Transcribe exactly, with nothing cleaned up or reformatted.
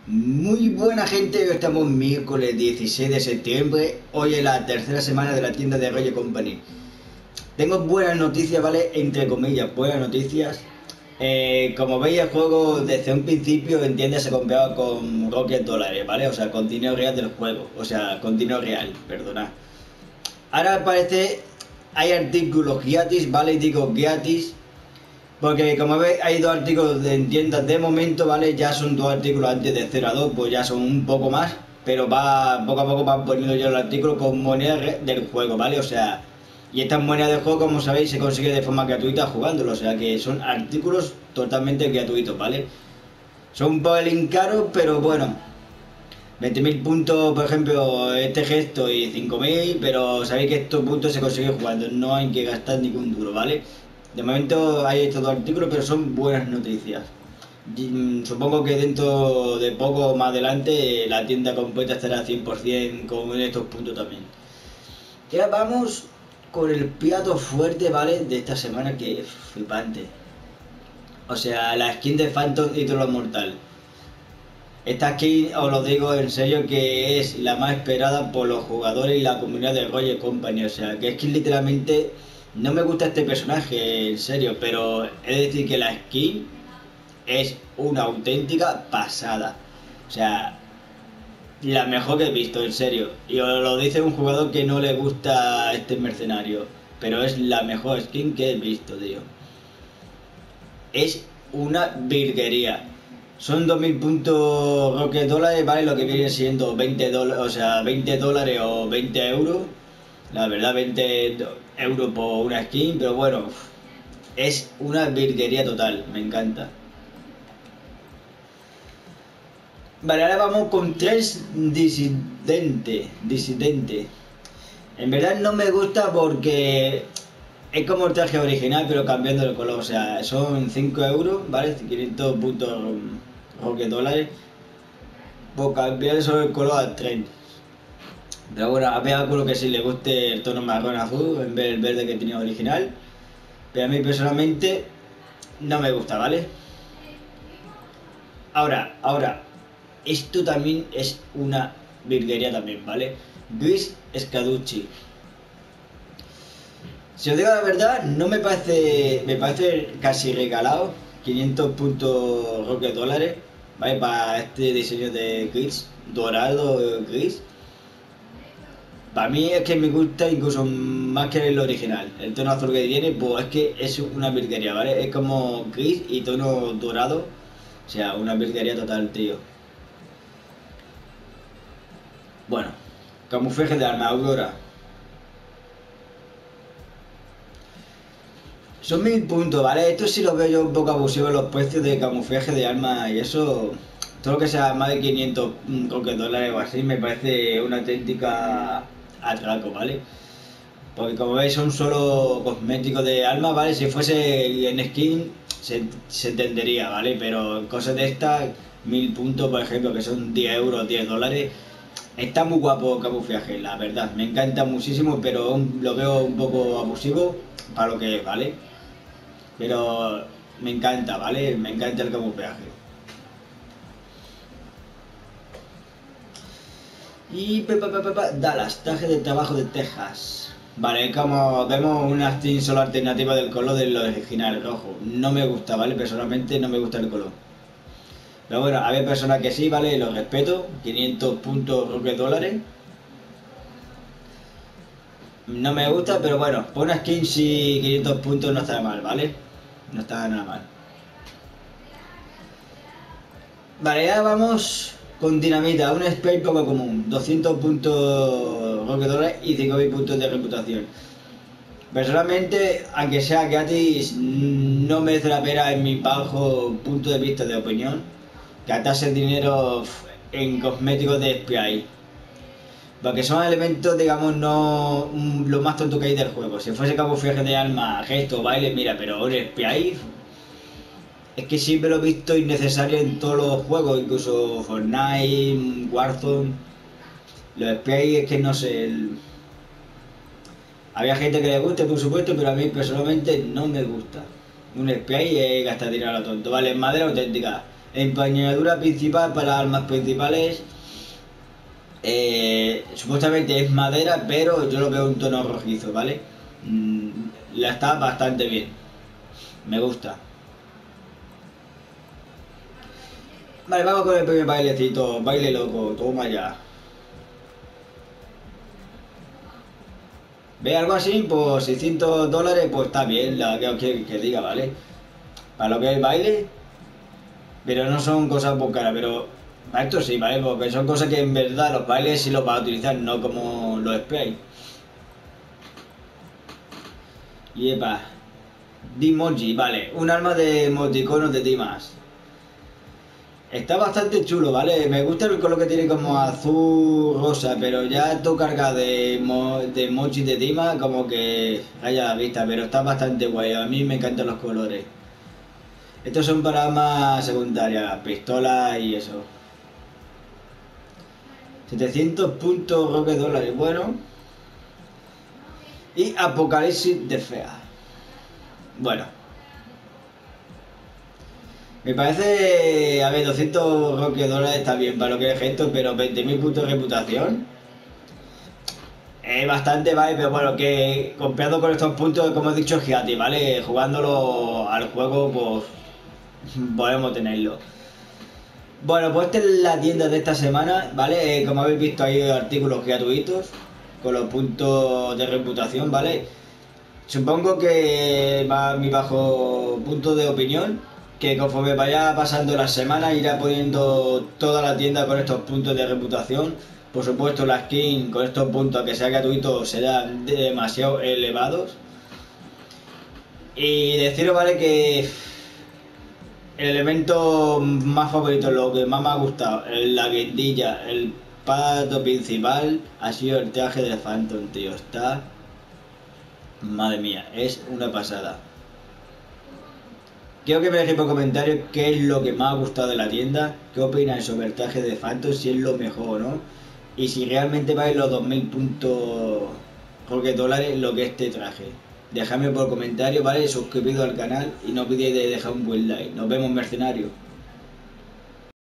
Muy buena gente, hoy estamos miércoles dieciséis de septiembre, hoy es la tercera semana de la tienda de Roger Company. Tengo buenas noticias, ¿vale? Entre comillas, buenas noticias. Eh, como veis el juego desde un principio, entiende, se compraba con Rocket dólares, ¿vale? O sea, con dinero real del juego, o sea, con dinero real, perdona. Ahora parece, hay artículos gratis, ¿vale? Y digo gratis, porque como veis hay dos artículos de, en tiendas de momento, ¿vale? Ya son dos artículos antes de cero a dos, pues ya son un poco más, pero va poco a poco van poniendo yo el artículo con monedas del juego, ¿vale? O sea, y estas monedas del juego, como sabéis, se consigue de forma gratuita jugándolo, o sea que son artículos totalmente gratuitos, ¿vale? Son un pelín caros, pero bueno, veinte mil puntos, por ejemplo, este gesto y cinco mil, pero sabéis que estos puntos se consiguen jugando, no hay que gastar ningún duro, ¿vale? De momento hay estos dos artículos, pero son buenas noticias. Y, supongo que dentro de poco más adelante la tienda completa estará cien por ciento con estos puntos también. Y ahora vamos con el plato fuerte, ¿vale? De esta semana, que es flipante. O sea, la skin de Phantom y Troll Mortal. Esta skin, os lo digo en serio, que es la más esperada por los jugadores y la comunidad de Roger Company. O sea, que es que literalmente no me gusta este personaje, en serio, pero es decir que la skin es una auténtica pasada. O sea, la mejor que he visto, en serio. Y os lo dice un jugador que no le gusta este mercenario, pero es la mejor skin que he visto, tío. Es una virguería. Son dos mil puntos Rocket dólares, ¿vale? Lo que viene siendo veinte dólares, o sea, veinte dólares o veinte euros. La verdad, veinte euros por una skin, pero bueno, es una virguería total, me encanta. Vale, ahora vamos con tres disidente, disidente. En verdad no me gusta porque es como el traje original, pero cambiando el color. O sea, son cinco euros, ¿vale? quinientos puntos Rocket dólares. Por cambiar solo el color al tren. Pero bueno, a ver a alguno que sí le guste el tono marrón azul en vez del verde que tenía original. Pero a mí personalmente no me gusta, ¿vale? Ahora, ahora, esto también es una virguería también, ¿vale? Gris Scaducci. Si os digo la verdad, no me parece, me parece casi regalado, quinientos puntos Rocket dólares, ¿vale? Para este diseño de gris, dorado gris. Para mí es que me gusta incluso más que el original. El tono azul que tiene, pues es que es una virguería, ¿vale? Es como gris y tono dorado. O sea, una virguería total, tío. Bueno, camuflaje de arma, Aurora. Son mil puntos, ¿vale? Esto sí lo veo yo un poco abusivo en los precios de camuflaje de armas y eso. Todo lo que sea más de quinientos Rocket dólares o así me parece una auténtica atraco, ¿vale? Porque como veis son solo cosméticos de armas, ¿vale? Si fuese en skin se, se entendería, ¿vale? Pero cosas de estas, mil puntos por ejemplo, que son diez euros, diez dólares, está muy guapo el camuflaje, la verdad. Me encanta muchísimo, pero lo veo un poco abusivo para lo que es, ¿vale? Pero me encanta, ¿vale? Me encanta el camuflaje. Y pepa, pepa, pepa, Dallas, traje de trabajo de Texas. Vale, como vemos una skin solo alternativa del color del original rojo. No me gusta, ¿vale? Personalmente no me gusta el color. Pero bueno, hay personas que sí, ¿vale? Los respeto. quinientos puntos Rocket dólares. No me gusta, pero bueno, por una skin sí, quinientos puntos no está mal, ¿vale? No está nada mal. Vale, ya vamos con dinamita, un spray poco común, doscientos puntos Rocket dólares y cinco mil puntos de reputación. Personalmente, aunque sea gratis, no merece la pena en mi bajo punto de vista de opinión gastarse el dinero en cosméticos de spray. Porque son elementos, digamos, no lo más tonto que hay del juego. Si fuese camuflaje de arma, gesto, baile, mira, pero un spray es que siempre lo he visto innecesario en todos los juegos, incluso Fortnite, Warzone. Los sprays es que no sé. El... Había gente que le guste, por supuesto, pero a mí personalmente no me gusta. Un spray es gastar dinero a lo tonto. Vale, madera auténtica. Empuñadura principal para armas principales. Eh, supuestamente es madera, pero yo lo veo un tono rojizo, ¿vale? Mm, la está bastante bien. Me gusta. Vale, vamos con el primer bailecito. Baile loco, toma ya. ¿Ve algo así? Pues seiscientos dólares, pues está bien, la que os quiero que diga, ¿vale? Para lo que es el baile. Pero no son cosas muy caras, pero para esto sí, ¿vale? Porque son cosas que en verdad los bailes sí los vas a utilizar, no como los sprays. Y epa. Dimoji, vale. Un arma de emoticonos de Dimas. Está bastante chulo, ¿vale? Me gusta el color que tiene como azul, rosa, pero ya tú cargas de, mo de emoji de Dima como que haya la vista, pero está bastante guay. A mí me encantan los colores. Estos son para armas secundarias, pistolas y eso. setecientos puntos roque dólares, bueno. Y Apocalipsis de Fea. Bueno. Me parece, a ver, doscientos roque dólares está bien para lo que es esto, pero veinte mil puntos de reputación es bastante, ¿vale? Pero bueno, que comprando con estos puntos, como he dicho, es gratis, ¿vale? Jugándolo al juego, pues podemos tenerlo. Bueno, pues esta es la tienda de esta semana, ¿vale? Eh, como habéis visto, hay artículos gratuitos con los puntos de reputación, ¿vale? Supongo que va mi bajo punto de opinión, que conforme vaya pasando las semanas irá poniendo toda la tienda con estos puntos de reputación. Por supuesto, la skin con estos puntos, que sea gratuito, serán demasiado elevados. Y deciros, ¿vale? Que el elemento más favorito, lo que más me ha gustado, la guindilla, el pato principal, ha sido el traje de Phantom, tío. Está... Madre mía, es una pasada. Quiero que me dejéis por comentarios qué es lo que más ha gustado de la tienda, qué opináis sobre el traje de Phantom, si es lo mejor o no, y si realmente vais los dos mil puntos porque dólares lo que es este traje. Dejadme por comentarios, ¿vale? Suscribiros al canal y no olvidéis de dejar un buen like. Nos vemos, mercenarios.